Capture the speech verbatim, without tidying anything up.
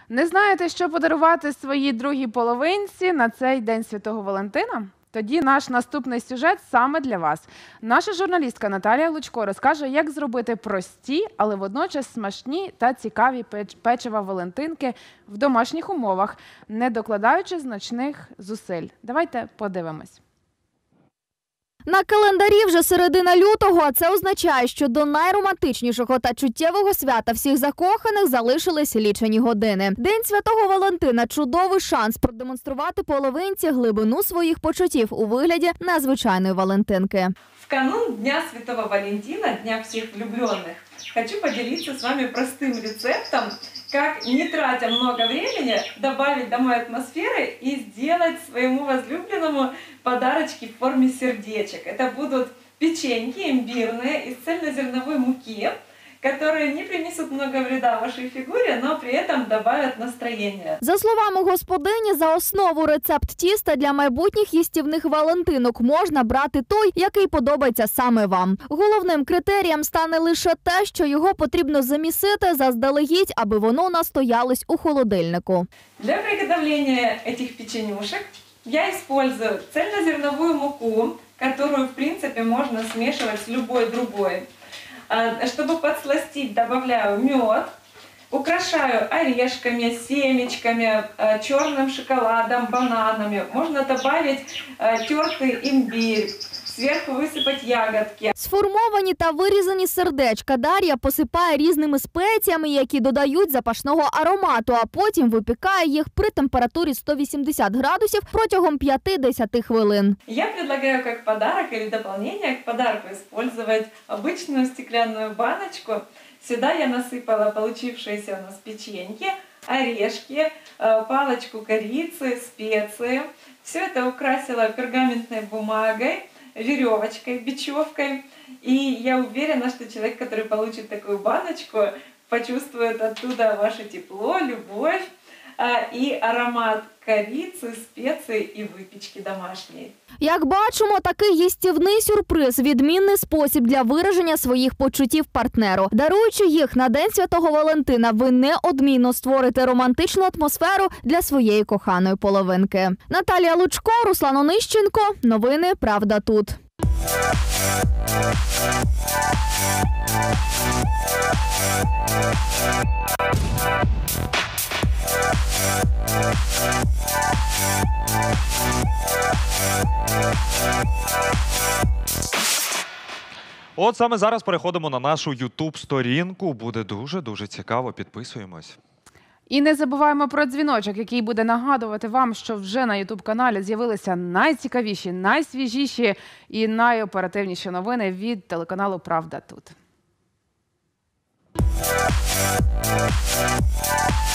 Не знаєте, що подарувати своїй другій половинці на цей День Святого Валентина? Тоді наш наступний сюжет саме для вас. Наша журналістка Наталія Лучко розкаже, як зробити прості, але водночас смачні та цікаві печива Валентинки в домашніх умовах, не докладаючи значних зусиль. Давайте подивимось. На календарі вже середина лютого, а це означає, що до найромантичнішого та чуттєвого свята всіх закоханих залишились лічені години. День Святого Валентина – чудовий шанс продемонструвати половинці глибину своїх почуттів у вигляді незвичайної Валентинки. В канун Дня Святого Валентина, Дня всех влюбленных, хочу поделиться с вами простым рецептом, как, не тратя много времени, добавить домой атмосферы и сделать своему возлюбленному подарочки в форме сердечек. Это будут печеньки имбирные из цельнозерновой муки, которые не принесут много вреда вашей фигуре, но при этом добавят настроение. За словами господині, за основу рецепт тіста для майбутніх їстівних валентинок можна брати той, який подобається саме вам. Головним критерієм стане лише те, що його потрібно замісити заздалегідь, аби воно настоялось у холодильнику. Для приготовления этих печенюшек я использую цельнозерновую муку, которую, в принципе, можно смешивать с любой другой. Чтобы подсластить, добавляю мед, украшаю орешками, семечками, черным шоколадом, бананами. Можно добавить тертый имбирь, зверху висипати ягодки. Сформовані та вирізані сердечка Дар'я посипає різними спеціями, які додають запашного аромату, а потім випікає їх при температурі сто вісімдесят градусів протягом п'яти-десяти хвилин. Я предлагаю как подарок или дополнение к подарку использовать обычную стеклянную баночку. Сюда я насыпала получившиеся у нас печеньки, орешки, палочку корицы, специи. Все это украсила пергаментной бумагой, веревочкой, бечевкой. И я уверена, что человек, который получит такую баночку, почувствует оттуда ваше тепло, любовь и аромат корицы, специй і випічки домашньої. Як бачимо, такий їстівний сюрприз – відмінний спосіб для вираження своїх почуттів партнеру. Даруючи їх на День Святого Валентина, ви неодмінно створите романтичну атмосферу для своєї коханої половинки. Наталія Лучко, Руслан Онищенко. Новини «Правда тут». От саме зараз переходимо на нашу ютуб-сторінку. Буде дуже-дуже цікаво. Підписуємось. І не забуваємо про дзвіночок, який буде нагадувати вам, що вже на ютуб-каналі з'явилися найцікавіші, найсвіжіші і найоперативніші новини від телеканалу «Правда тут».